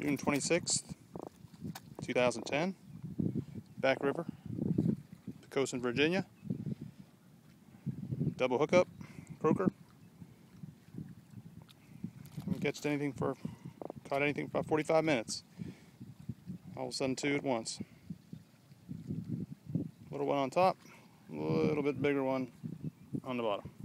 June 26th, 2010, Back River, Poquoson, Virginia. Double hookup, croaker. Haven't caught anything for about 45 minutes. All of a sudden, two at once. Little one on top, a little bit bigger one on the bottom.